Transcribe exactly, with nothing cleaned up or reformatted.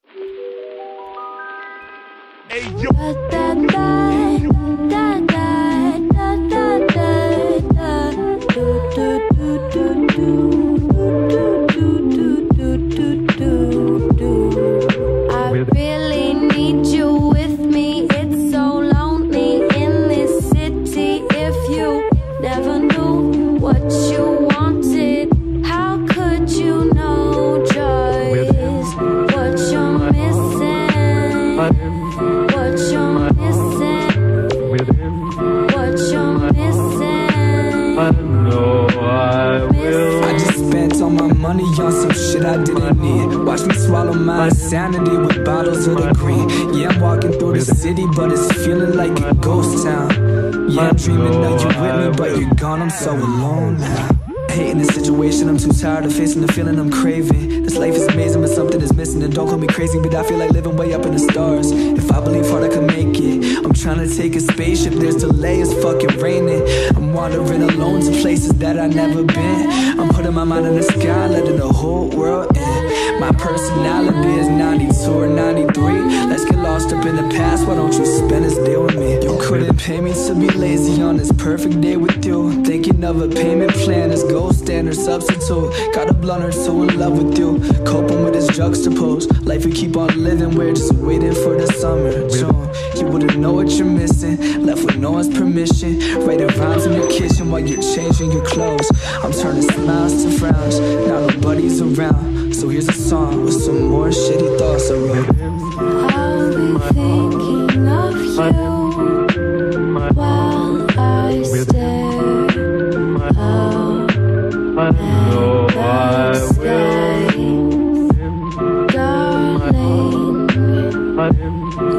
Hey, yo. I really need you with me. It's so lonely in this city. If you never knew what you wanted, how could you know joy is what you're missing? What you're missing? What you're missing? I know I will. I just spent all my money on some shit I didn't need. Watch me swallow my insanity with bottles of the green. Yeah, I'm walking through the city, but it's feeling like a ghost town. Yeah, I'm dreaming of you with me, but you're gone, I'm so alone now. Hating the situation, I'm too tired of facing the feeling I'm craving. This life is amazing, but something is missing. And don't call me crazy, but I feel like living way up in the stars. If I believe hard, I can make it. I'm trying to take a spaceship, there's delay, it's fucking raining. I'm wandering alone to places that I've never been. I'm putting my mind in the sky, letting the whole world in. My personality is ninety-two or ninety-three. Let's get lost up in the past, why don't you spend this day with me? You couldn't pay me to be lazy on this perfect day with you. Thinking of a payment plan is gold standard substitute. Got a blunt or two in love with you. Coping with this juxtapose. Life we keep on living, we're just waiting for the summer June. You wouldn't know what you're missing, left with no one's permission. Writing rhymes in your kitchen while you're changing your clothes. I'm turning smiles to frowns, now nobody's around. So here's a song with some more shitty thoughts I wrote. I'll be thinking of you while I stare up I know I at the sky. Darling,